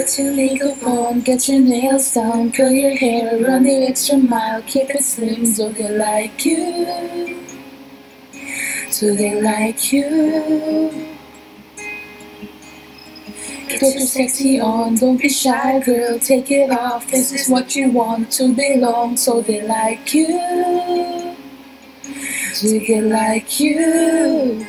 Get your makeup on, get your nails done, curl your hair, run the extra mile, keep it slim. Do they like you? Do they like you? Get your sexy on, don't be shy girl, take it off. This is what you want to belong. So they like you. Do they like you?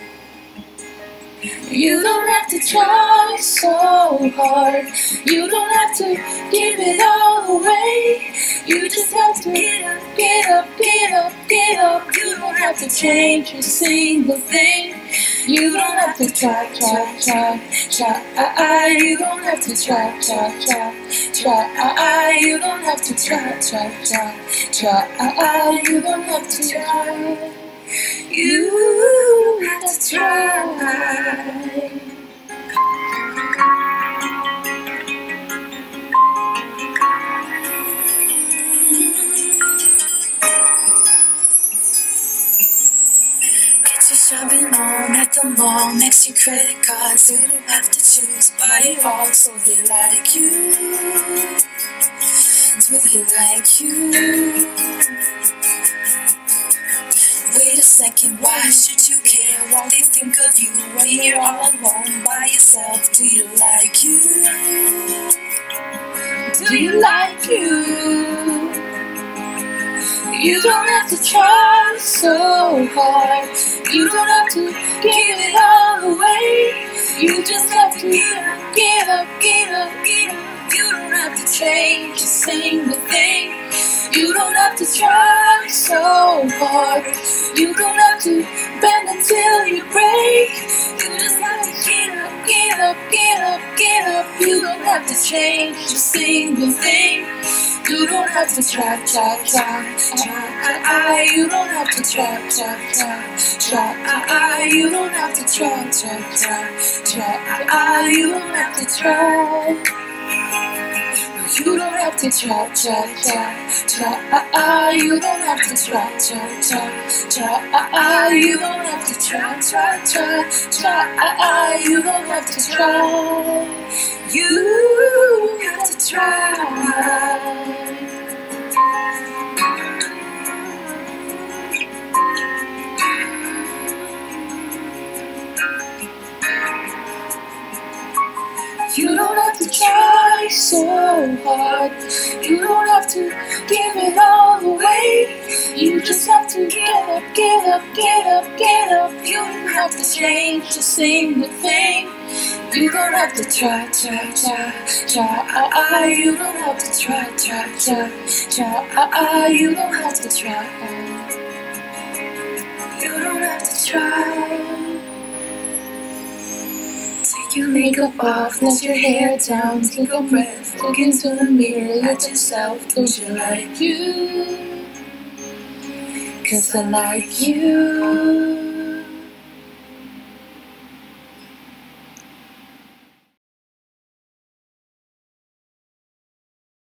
You don't have to try so hard. You don't have to give it all away. You just have to get up, get up, get up, get up. You don't have to change a single thing. You don't have to try. You don't have to try. You don't have to try. You don't have to try. You have to try. Get your shopping on at the mall, next your credit cards. You don't have to choose, buy it all. So they like you. Do they like you? Wait a second, why should you care? Won't they think of you when you're all alone by yourself? Do you like you? Do you like you? You don't have to try so hard. You don't have to give it all away. You just have to get up, get up, get up, get up. You don't have to change a single thing. You don't have to try so hard. You don't have to bend until you break. You just have to get up, get up, get up, get up. You don't have to change a single thing. You don't have to try. You don't have to try. You don't have to try. You don't have to try. You don't have to try. You don't have to try. You don't have to try. You don't have to try. You have to try. You don't have to try so hard. You don't have to give it all away. You just have to get up, get up, get up, get up. You don't have to change a single thing. You don't have to try. You don't have to try. You don't have to try. You don't have to try. Take your makeup off, let your hair down, take a breath, look into the mirror at yourself. Don't you like you? 'Cause I like you.